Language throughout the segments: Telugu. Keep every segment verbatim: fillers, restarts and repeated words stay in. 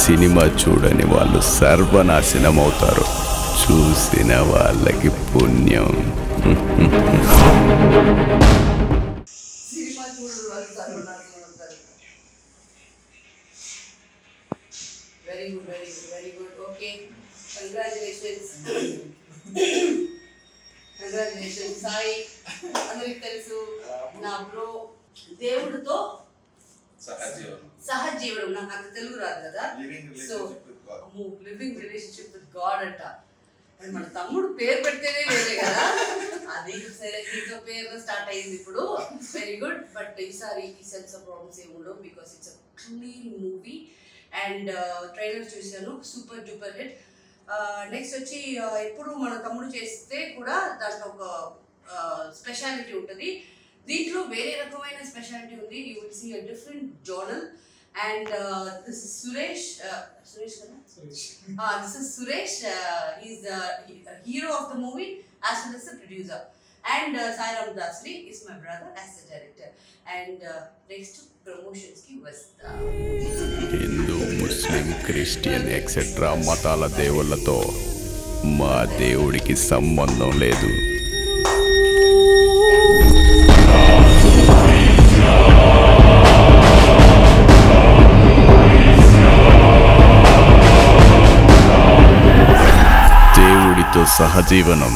సినిమా చూడని వాళ్ళు సర్వనాశనం అవుతారు. చూసిన వాళ్ళకి పుణ్యం. Very good, very good, very good. Okay, congratulations. Congratulations, Sai. అందరికి తెలుసు నా బ్రో దేవుడి తో సహజీవనం. సహజీవనం నాకు అంత తెలుగు రాదు కదా. So living relationship with God అంట. మరి మన తమ్ముడు పేరు పెడితేనే వేరే కదా, అది సరే దీంతో పేరులో స్టార్ట్ అయింది ఇప్పుడు. Very good. బట్ ఈసారి ఈ సెన్స్ ఆఫ్ ప్రాబ్లమ్స్ ఏమి ఉండవు because it's a clean movie. And trailer చూశాను, సూపర్ డూపర్ హిట్. నెక్స్ట్ వచ్చి ఎప్పుడు మన తమ్ముడు చేస్తే కూడా దాంట్లో ఒక స్పెషాలిటీ ఉంటుంది, దీంట్లో వేరే రకమైన స్పెషాలిటీ ఉంది. You will see a different zonal. And this is Suresh Suresh కదా this is Suresh is the hero of the movie as well as the producer. And uh, Sairam Dasari is my brother as the director. And uh, next promotions ki vasta. Hindu, Muslim, Christian etcetera మతాల దేవుళ్ళతో మా దేవుడికి సంబంధం లేదు. దేవుడితో సహజీవనం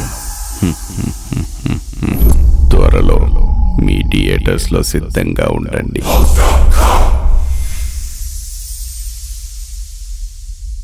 త్వరలో మీ థియేటర్స్లో సిద్ధంగా ఉండండి.